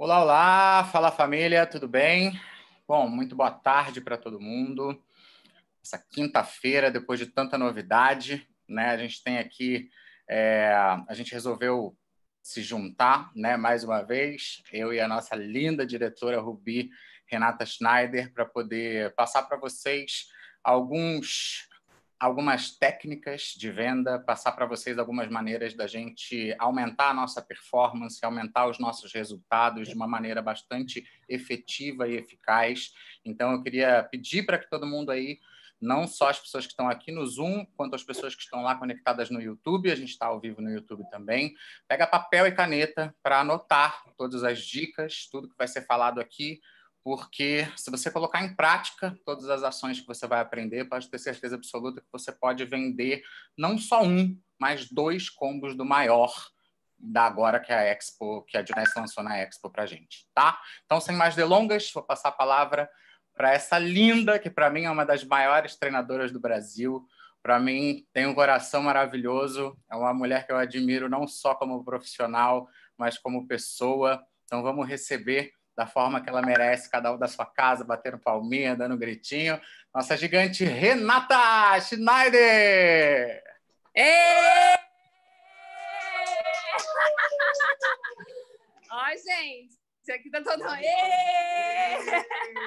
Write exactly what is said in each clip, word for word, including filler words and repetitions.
Olá, olá, fala família, tudo bem? Bom, muito boa tarde para todo mundo. Essa quinta-feira, depois de tanta novidade, né? A gente tem aqui, é, a gente resolveu se juntar, né? Mais uma vez, eu e a nossa linda diretora Rubi, Renata Schneider, para poder passar para vocês alguns algumas técnicas de venda, passar para vocês algumas maneiras da gente aumentar a nossa performance, aumentar os nossos resultados de uma maneira bastante efetiva e eficaz. Então, eu queria pedir para que todo mundo aí, não só as pessoas que estão aqui no Zoom, quanto as pessoas que estão lá conectadas no YouTube, a gente está ao vivo no YouTube também, pega papel e caneta para anotar todas as dicas, tudo que vai ser falado aqui, porque se você colocar em prática todas as ações que você vai aprender, pode ter certeza absoluta que você pode vender não só um, mas dois combos do maior da agora que a Expo, que a Juness lançou na Expo para a gente, tá? Então, sem mais delongas, vou passar a palavra para essa linda, que para mim é uma das maiores treinadoras do Brasil. Para mim, tem um coração maravilhoso, é uma mulher que eu admiro não só como profissional, mas como pessoa. Então, vamos receber da forma que ela merece, cada um da sua casa, batendo palminha, dando um gritinho. Nossa gigante Renata Schneider! Ê! Ó, gente, isso aqui tá todo... Ê!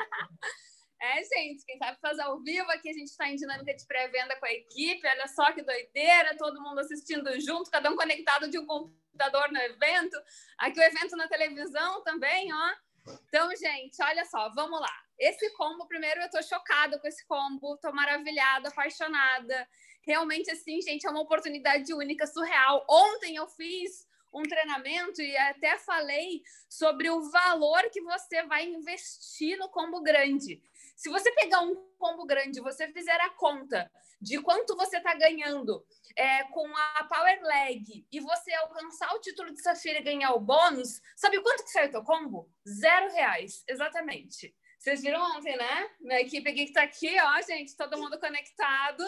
É, gente, quem sabe fazer ao vivo aqui, a gente está em dinâmica de pré-venda com a equipe, olha só que doideira, todo mundo assistindo junto, cada um conectado de um computador no evento, aqui o evento na televisão também, ó. Então, gente, olha só, vamos lá. Esse combo, primeiro, eu tô chocada com esse combo, tô maravilhada, apaixonada. Realmente, assim, gente, é uma oportunidade única, surreal. Ontem eu fiz um treinamento e até falei sobre o valor que você vai investir no combo grande. Se você pegar um combo grande, você fizer a conta de quanto você está ganhando é, com a Power Leg e você alcançar o título de Safira e ganhar o bônus, sabe quanto que sai o teu combo? Zero reais, exatamente. Vocês viram ontem, né? Minha equipe aqui que tá aqui, ó, gente, todo mundo conectado.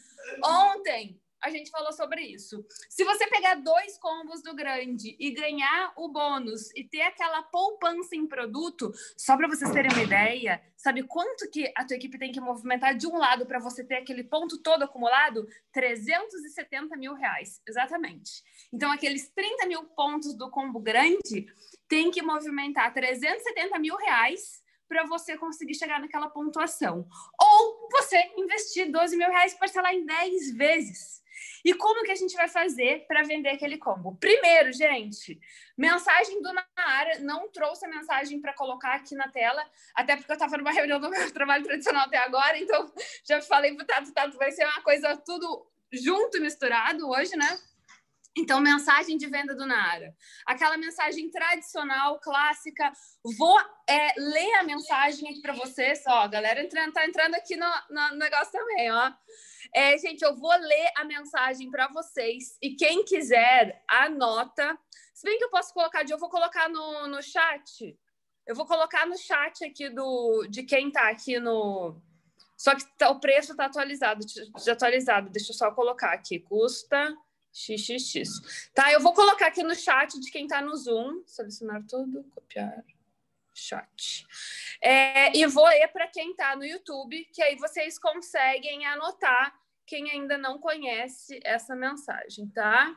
Ontem a gente falou sobre isso. Se você pegar dois combos do grande e ganhar o bônus e ter aquela poupança em produto, só para vocês terem uma ideia, sabe quanto que a tua equipe tem que movimentar de um lado para você ter aquele ponto todo acumulado? trezentos e setenta mil reais, exatamente. Então, aqueles trinta mil pontos do combo grande tem que movimentar trezentos e setenta mil reais para você conseguir chegar naquela pontuação. Ou você investir doze mil reais e parcelar em dez vezes. E como que a gente vai fazer para vender aquele combo? Primeiro, gente, mensagem do Nara. Não trouxe a mensagem para colocar aqui na tela, até porque eu estava numa reunião do meu trabalho tradicional até agora, então já falei para o Tato, Tato, vai ser uma coisa tudo junto e misturado hoje, né? Então, mensagem de venda do Nara. Aquela mensagem tradicional, clássica. Vou é, ler a mensagem aqui para vocês. Ó, a galera entrando, tá entrando aqui no, no negócio também, ó. É, gente, eu vou ler a mensagem para vocês. E quem quiser, anota. Se bem que eu posso colocar, eu vou colocar no, no chat. Eu vou colocar no chat aqui do, de quem tá aqui no... Só que tá, o preço tá atualizado, desatualizado. Deixa eu só colocar aqui. Custa... X X X. Tá, eu vou colocar aqui no chat de quem tá no Zoom. Selecionar tudo, copiar chat. É, e vou ler para quem tá no YouTube, que aí vocês conseguem anotar quem ainda não conhece essa mensagem, tá?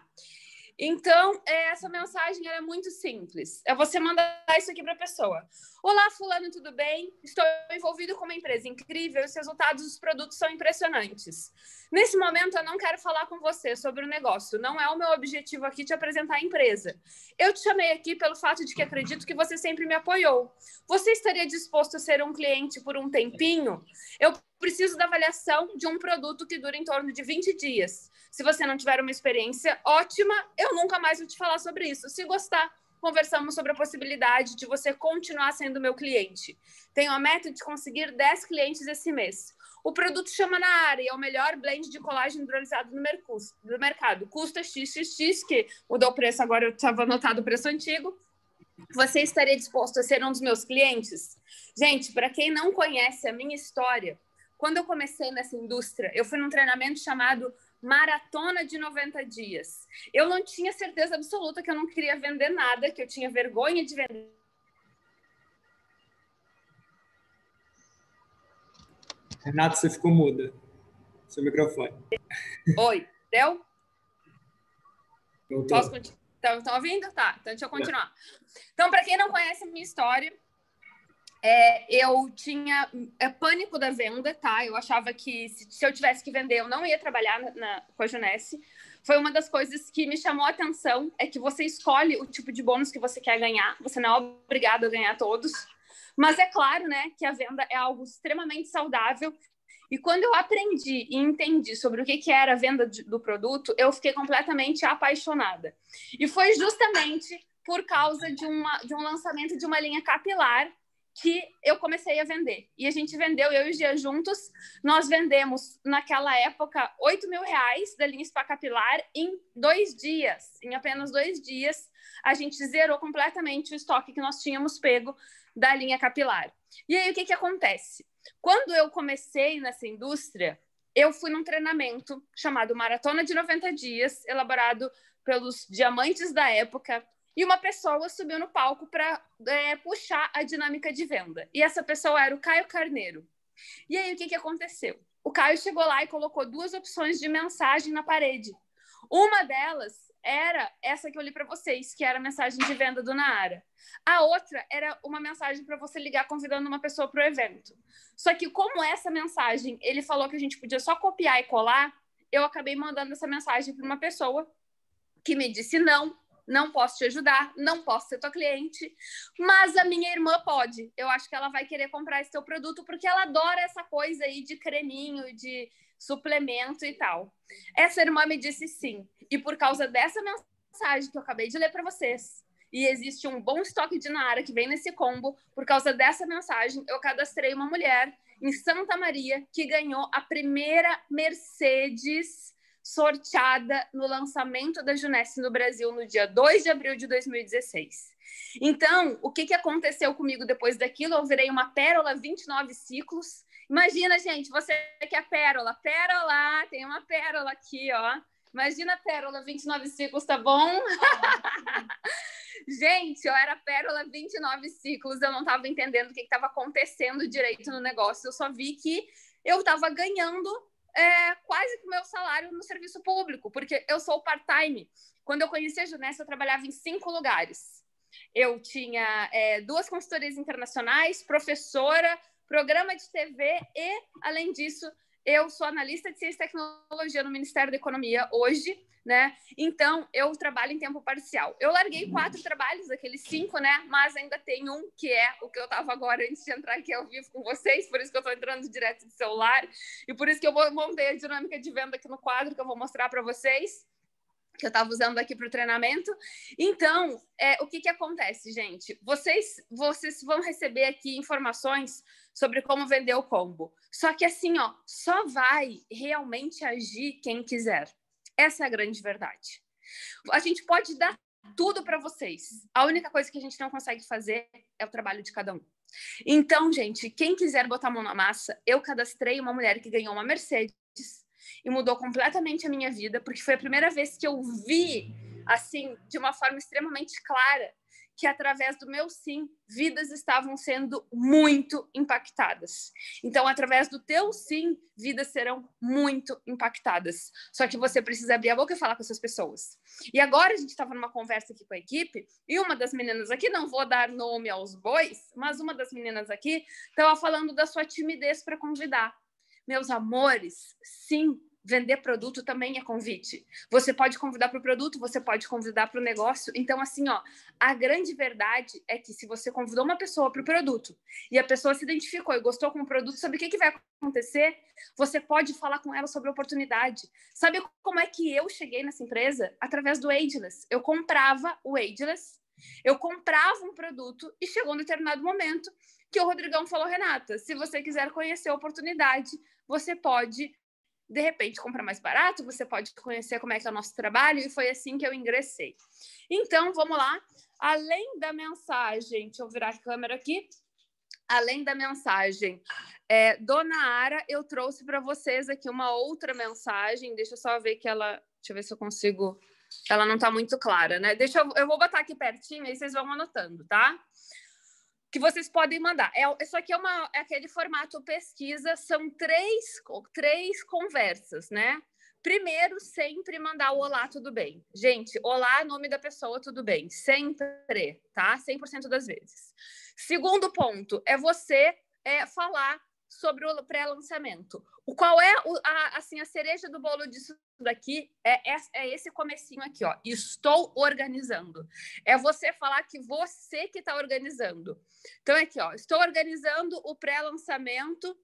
Então, essa mensagem é muito simples. É você mandar isso aqui para a pessoa. Olá, fulano, tudo bem? Estou envolvido com uma empresa incrível e os resultados dos produtos são impressionantes. Nesse momento, eu não quero falar com você sobre o negócio. Não é o meu objetivo aqui te apresentar a empresa. Eu te chamei aqui pelo fato de que acredito que você sempre me apoiou. Você estaria disposto a ser um cliente por um tempinho? Eu preciso da avaliação de um produto que dura em torno de vinte dias. Se você não tiver uma experiência ótima, eu nunca mais vou te falar sobre isso. Se gostar, conversamos sobre a possibilidade de você continuar sendo meu cliente. Tenho a meta de conseguir dez clientes esse mês. O produto chama Nara e é o melhor blend de colágeno hidrolisado no mercado. Custa X X X, que mudou o preço, agora eu estava anotado o preço antigo. Você estaria disposto a ser um dos meus clientes? Gente, para quem não conhece a minha história, quando eu comecei nessa indústria, eu fui num treinamento chamado Maratona de noventa dias. Eu não tinha certeza absoluta que eu não queria vender nada, que eu tinha vergonha de vender Renata, você ficou muda. Seu microfone. Oi, deu? Voltou. Posso continuar? Estão ouvindo? Tá, então deixa eu continuar. Então, para quem não conhece a minha história, é, eu tinha é, pânico da venda, tá? Eu achava que se, se eu tivesse que vender, eu não ia trabalhar na, na, com a Junesse. Foi uma das coisas que me chamou a atenção, é que você escolhe o tipo de bônus que você quer ganhar, você não é obrigado a ganhar todos. Mas é claro, né, que a venda é algo extremamente saudável. E quando eu aprendi e entendi sobre o que, que era a venda de, do produto, eu fiquei completamente apaixonada. E foi justamente por causa de, uma, de um lançamento de uma linha capilar que eu comecei a vender. E a gente vendeu, eu e o Gia juntos, nós vendemos, naquela época, oito mil reais da linha Spa Capilar em dois dias. Em apenas dois dias, a gente zerou completamente o estoque que nós tínhamos pego da linha capilar. E aí, o que que acontece? Quando eu comecei nessa indústria, eu fui num treinamento chamado Maratona de noventa dias, elaborado pelos diamantes da época, e uma pessoa subiu no palco para é, puxar a dinâmica de venda. E essa pessoa era o Caio Carneiro. E aí, o que que aconteceu? O Caio chegou lá e colocou duas opções de mensagem na parede. Uma delas era essa que eu li para vocês, que era a mensagem de venda do Naara. A outra era uma mensagem para você ligar convidando uma pessoa para o evento. Só que como essa mensagem, ele falou que a gente podia só copiar e colar, eu acabei mandando essa mensagem para uma pessoa que me disse não, não posso te ajudar, não posso ser tua cliente, mas a minha irmã pode. Eu acho que ela vai querer comprar esse teu produto porque ela adora essa coisa aí de creminho, de suplemento e tal. Essa irmã me disse sim. E por causa dessa mensagem que eu acabei de ler para vocês, e existe um bom estoque de Naara que vem nesse combo, por causa dessa mensagem, eu cadastrei uma mulher em Santa Maria que ganhou a primeira Mercedes sorteada no lançamento da Junesse no Brasil no dia dois de abril de dois mil e dezesseis. Então, o que, que aconteceu comigo depois daquilo? Eu virei uma pérola vinte e nove ciclos. Imagina, gente, você que é pérola, pérola, tem uma pérola aqui, ó. Imagina a pérola vinte e nove ciclos, tá bom? Gente, eu era pérola vinte e nove ciclos, eu não estava entendendo o que estava acontecendo direito no negócio, eu só vi que eu estava ganhando É, quase que o meu salário no serviço público, porque eu sou part-time. Quando eu conheci a Junesse, eu trabalhava em cinco lugares. Eu tinha é, duas consultorias internacionais, professora, programa de T V e, além disso, eu sou analista de ciência e tecnologia no Ministério da Economia hoje, né? Então, eu trabalho em tempo parcial. Eu larguei quatro trabalhos, aqueles cinco, né? Mas ainda tem um, que é o que eu estava agora antes de entrar aqui ao vivo com vocês, por isso que eu estou entrando direto do celular, e por isso que eu montei a dinâmica de venda aqui no quadro, que eu vou mostrar para vocês, que eu estava usando aqui para o treinamento. Então, é, o que que acontece, gente? Vocês, vocês vão receber aqui informações sobre como vender o combo. Só que assim, ó, só vai realmente agir quem quiser. Essa é a grande verdade. A gente pode dar tudo para vocês. A única coisa que a gente não consegue fazer é o trabalho de cada um. Então, gente, quem quiser botar a mão na massa, eu cadastrei uma mulher que ganhou uma Mercedes e mudou completamente a minha vida, porque foi a primeira vez que eu vi, assim, de uma forma extremamente clara, que através do meu sim, vidas estavam sendo muito impactadas. Então, através do teu sim, vidas serão muito impactadas. Só que você precisa abrir a boca e falar com essas pessoas. E agora a gente estava numa conversa aqui com a equipe, e uma das meninas aqui, não vou dar nome aos bois, mas uma das meninas aqui estava falando da sua timidez para convidar. Meus amores, sim, vender produto também é convite. Você pode convidar para o produto, você pode convidar para o negócio. Então, assim, ó, a grande verdade é que se você convidou uma pessoa para o produto e a pessoa se identificou e gostou com o produto, sabe o que, que vai acontecer? Você pode falar com ela sobre a oportunidade. Sabe como é que eu cheguei nessa empresa? Através do Ageless. Eu comprava o Ageless, eu comprava um produto e chegou um determinado momento que o Rodrigão falou, Renata, se você quiser conhecer a oportunidade, você pode, de repente, comprar mais barato, você pode conhecer como é que é o nosso trabalho, e foi assim que eu ingressei. Então, vamos lá. Além da mensagem, deixa eu virar a câmera aqui, além da mensagem é, do Naara, eu trouxe para vocês aqui uma outra mensagem, deixa eu só ver que ela, deixa eu ver se eu consigo, ela não está muito clara, né? Deixa eu, eu vou botar aqui pertinho, aí vocês vão anotando, tá? que vocês podem mandar. É, isso aqui é, uma, é aquele formato pesquisa, são três, três conversas, né? Primeiro, sempre mandar o olá, tudo bem. Gente, olá, nome da pessoa, tudo bem. Sempre, tá? cem por cento das vezes. Segundo ponto, é você é, falar sobre o pré-lançamento. O qual é o, a, assim, a cereja do bolo disso daqui é, é, é esse comecinho aqui, ó. Estou organizando. É você falar que você que está organizando. Então, é aqui, ó. Estou organizando o pré-lançamento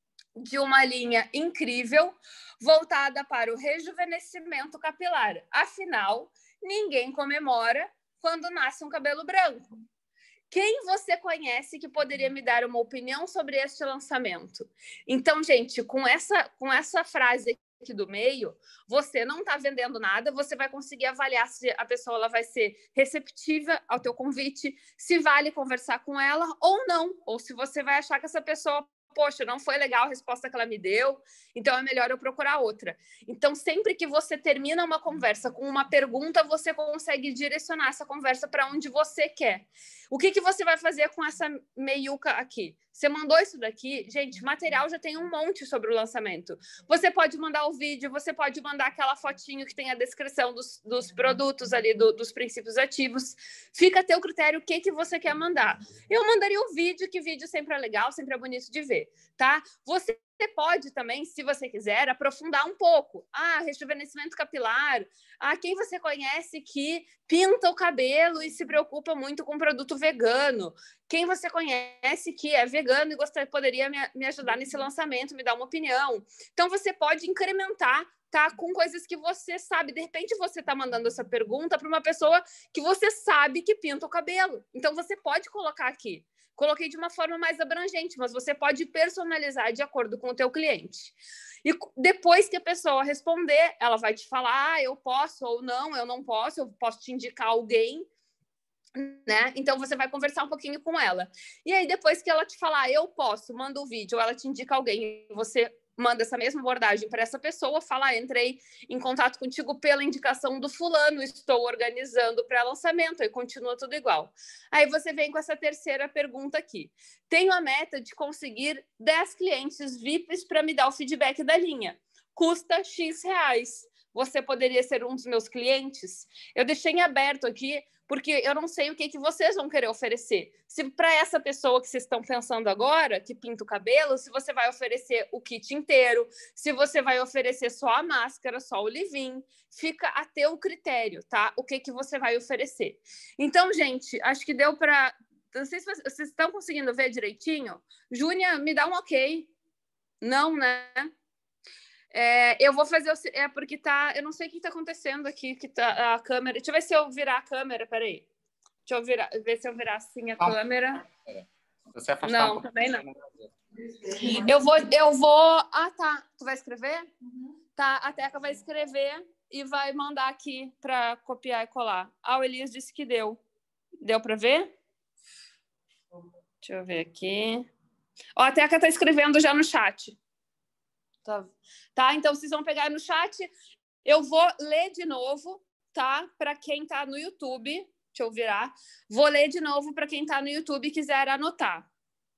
de uma linha incrível voltada para o rejuvenescimento capilar. Afinal, ninguém comemora quando nasce um cabelo branco. Quem você conhece que poderia me dar uma opinião sobre este lançamento? Então, gente, com essa, com essa frase aqui do meio, você não está vendendo nada, você vai conseguir avaliar se a pessoa ela vai ser receptiva ao teu convite, se vale conversar com ela ou não, ou se você vai achar que essa pessoa, poxa, não foi legal a resposta que ela me deu, então é melhor eu procurar outra. Então, sempre que você termina uma conversa com uma pergunta, você consegue direcionar essa conversa para onde você quer. O que, que você vai fazer com essa meiuca aqui? Você mandou isso daqui? Gente, material já tem um monte sobre o lançamento. Você pode mandar o vídeo, você pode mandar aquela fotinho que tem a descrição dos, dos produtos ali, do, dos princípios ativos. Fica a teu critério o que, que você quer mandar. Eu mandaria o vídeo, que vídeo sempre é legal, sempre é bonito de ver, tá? Você pode também, se você quiser, aprofundar um pouco. Ah, rejuvenescimento capilar. Ah, quem você conhece que pinta o cabelo e se preocupa muito com produto vegano? Quem você conhece que é vegano e gostaria, poderia me, me ajudar nesse lançamento, me dar uma opinião? Então, você pode incrementar, tá, com coisas que você sabe. De repente, você está mandando essa pergunta para uma pessoa que você sabe que pinta o cabelo. Então, você pode colocar aqui. Coloquei de uma forma mais abrangente, mas você pode personalizar de acordo com o teu cliente. E depois que a pessoa responder, ela vai te falar, ah, eu posso ou não, eu não posso, eu posso te indicar alguém, né? Então, você vai conversar um pouquinho com ela. E aí, depois que ela te falar, eu posso, manda o vídeo, ou ela te indica alguém, você manda essa mesma abordagem para essa pessoa, fala, entrei em contato contigo pela indicação do fulano, estou organizando o pré-lançamento, e continua tudo igual. Aí você vem com essa terceira pergunta aqui. Tenho a meta de conseguir dez clientes V I Ps para me dar o feedback da linha. Custa X reais. Você poderia ser um dos meus clientes? Eu deixei em aberto aqui, porque eu não sei o que, que vocês vão querer oferecer. Se para essa pessoa que vocês estão pensando agora, que pinta o cabelo, se você vai oferecer o kit inteiro, se você vai oferecer só a máscara, só o leave-in, fica a teu critério, tá? O que, que você vai oferecer. Então, gente, acho que deu para... Não sei se vocês estão conseguindo ver direitinho. Júnia, me dá um ok. Não, né? É, eu vou fazer... É porque tá... Eu não sei o que está acontecendo aqui, que tá a câmera... Deixa eu ver se eu virar a câmera, peraí. Deixa eu virar, ver se eu virar assim a ah, câmera. É. Você afastar não, um também não. Eu vou... Eu vou... Ah, tá. Tu vai escrever? Uhum. Tá, a Teca vai escrever e vai mandar aqui para copiar e colar. Ah, o Elias disse que deu. Deu para ver? Deixa eu ver aqui. Ó, a Teca tá escrevendo já no chat. Tá. Tá, então vocês vão pegar no chat. Eu vou ler de novo, tá? Para quem tá no YouTube. Deixa eu virar. Vou ler de novo para quem tá no YouTube e quiser anotar.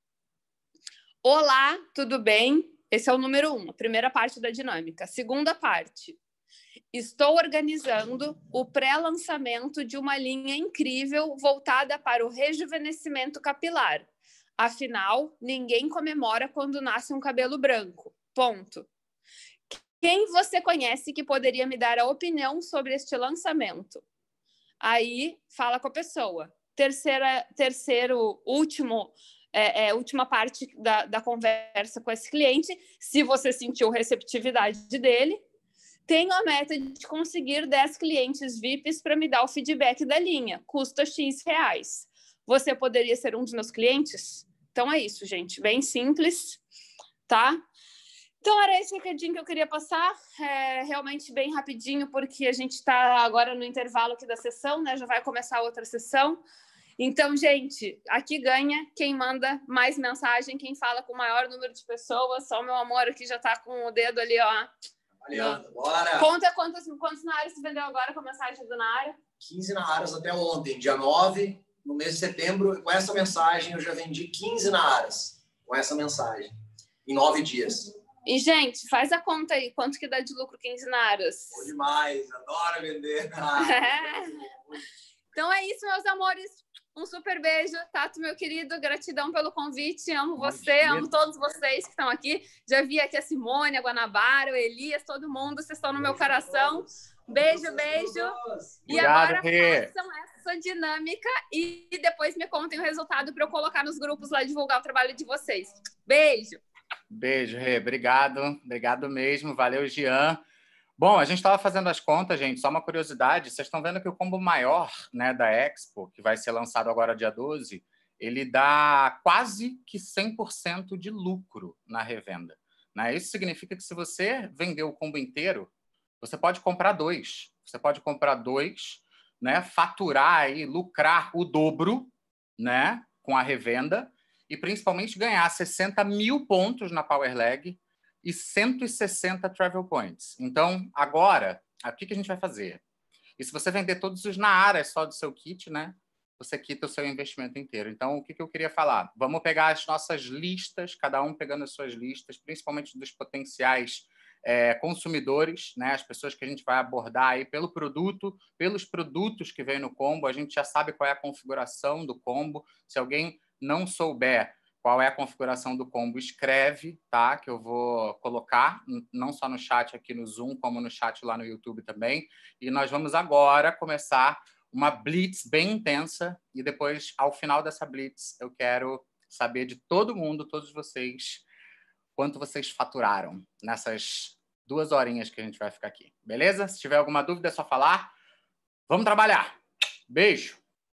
Olá, tudo bem? Esse é o número um, a primeira parte da dinâmica. Segunda parte. Estou organizando o pré-lançamento de uma linha incrível voltada para o rejuvenescimento capilar. Afinal, ninguém comemora quando nasce um cabelo branco. Ponto. Quem você conhece que poderia me dar a opinião sobre este lançamento? Aí, fala com a pessoa. Terceira, terceiro, último, é, é, última parte da, da conversa com esse cliente, se você sentiu receptividade dele, tenho a meta de conseguir dez clientes V I Ps para me dar o feedback da linha. Custa X reais. Você poderia ser um dos meus clientes? Então, é isso, gente. Bem simples, tá? Então, era esse recadinho que eu queria passar, é, realmente bem rapidinho, porque a gente está agora no intervalo aqui da sessão, né? Já vai começar outra sessão. Então, gente, aqui ganha quem manda mais mensagem, quem fala com o maior número de pessoas. Só o meu amor aqui já está com o dedo ali, ó. Aliando, bora! Conta quantos, quantos Naaras você vendeu agora com a mensagem do Naara? quinze Naaras até ontem, dia nove. no mês de setembro, com essa mensagem, eu já vendi quinze Naaras. Com essa mensagem. Em nove dias. E, gente, faz a conta aí. Quanto que dá de lucro quinze Naaras? Bom demais. Adoro vender. Então é isso, meus amores. Um super beijo, Tato, meu querido. Gratidão pelo convite. Amo você, amo todos vocês que estão aqui. Já vi aqui a Simone, a Guanabara, o Elias, todo mundo. Vocês estão no meu coração. Beijo, beijo. E Obrigado, agora Rê. façam essa dinâmica e depois me contem o resultado para eu colocar nos grupos lá e divulgar o trabalho de vocês. Beijo. Beijo, Rê. Obrigado. Obrigado mesmo. Valeu, Jean. Bom, a gente estava fazendo as contas, gente, só uma curiosidade, vocês estão vendo que o combo maior, né, da Expo, que vai ser lançado agora dia doze, ele dá quase que cem por cento de lucro na revenda. Né? Isso significa que se você vender o combo inteiro, você pode comprar dois. Você pode comprar dois, né, faturar e lucrar o dobro, né, com a revenda e principalmente ganhar sessenta mil pontos na Power Leg e cento e sessenta Travel Points. Então, agora, o que a gente vai fazer? E se você vender todos os Naaras só do seu kit, né? Você quita o seu investimento inteiro. Então, o que eu queria falar? Vamos pegar as nossas listas, cada um pegando as suas listas, principalmente dos potenciais é, consumidores, né? As pessoas que a gente vai abordar aí pelo produto, pelos produtos que vem no combo. A gente já sabe qual é a configuração do combo. Se alguém não souber qual é a configuração do combo, escreve, tá? Que eu vou colocar, não só no chat aqui no Zoom, como no chat lá no YouTube também. E nós vamos agora começar uma blitz bem intensa e depois, ao final dessa blitz, eu quero saber de todo mundo, todos vocês, quanto vocês faturaram nessas duas horinhas que a gente vai ficar aqui. Beleza? Se tiver alguma dúvida, é só falar. Vamos trabalhar! Beijo!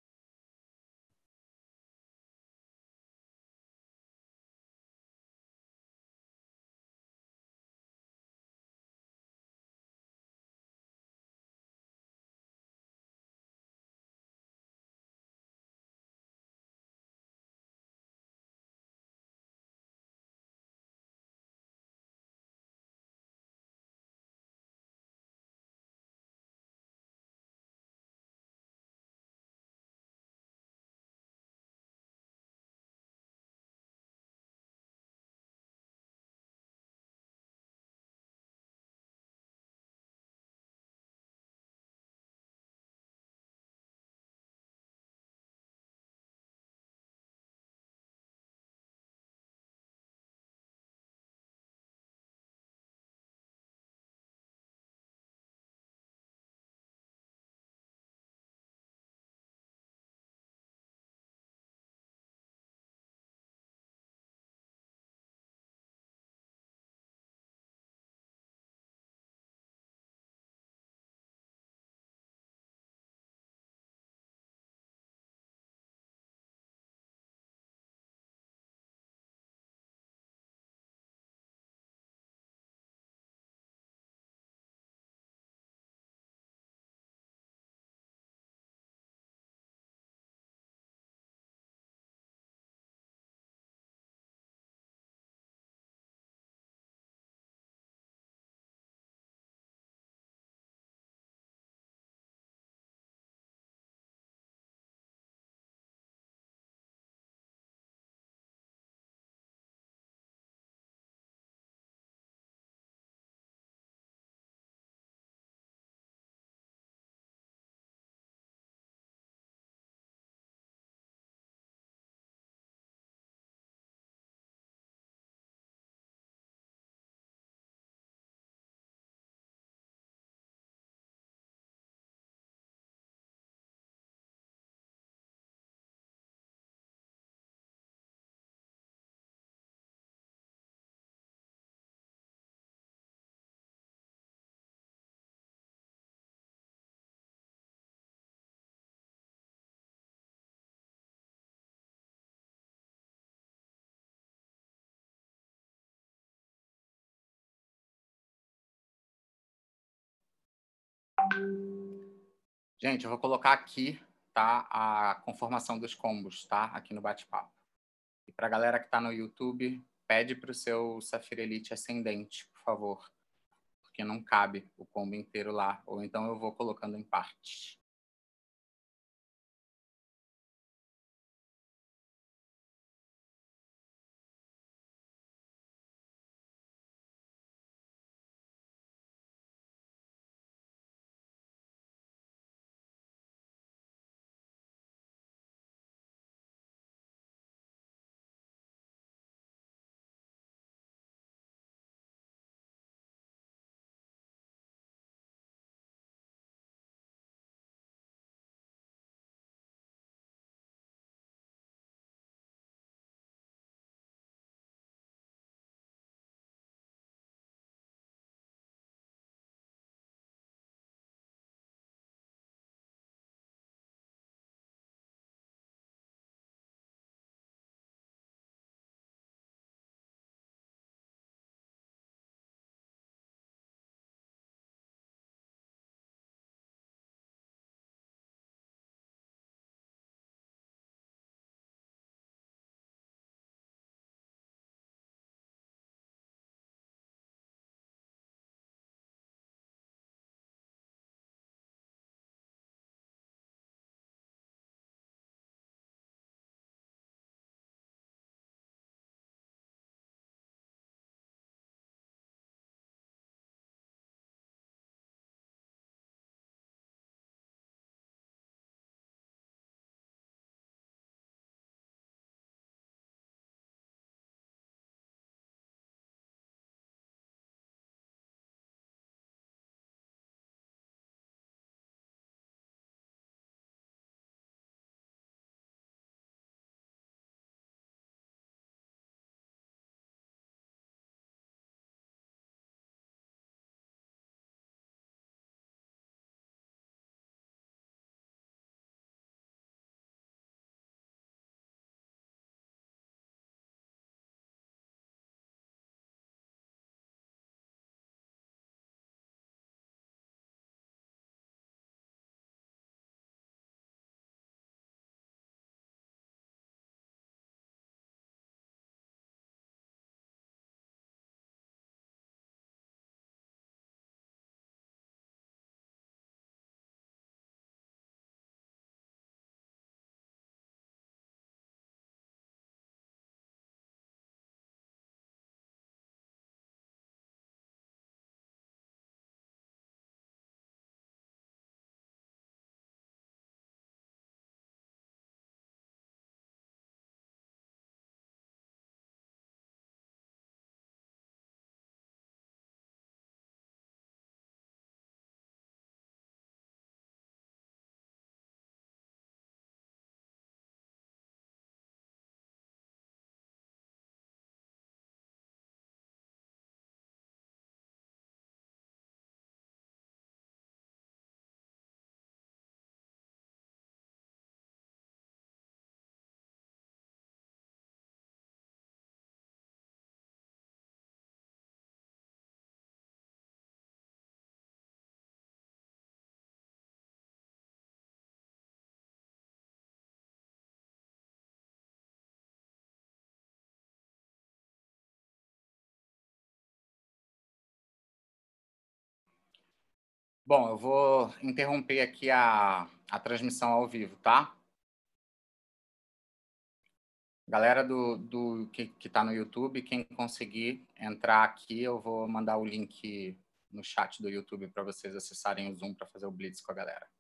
Gente, eu vou colocar aqui, tá, a conformação dos combos, tá, aqui no bate-papo. E para a galera que está no YouTube, pede para o seu Safira Elite ascendente, por favor, porque não cabe o combo inteiro lá, ou então eu vou colocando em partes. Bom, eu vou interromper aqui a, a transmissão ao vivo, tá? Galera do, do que está no YouTube, quem conseguir entrar aqui, eu vou mandar o link no chat do YouTube para vocês acessarem o Zoom para fazer o Blitz com a galera.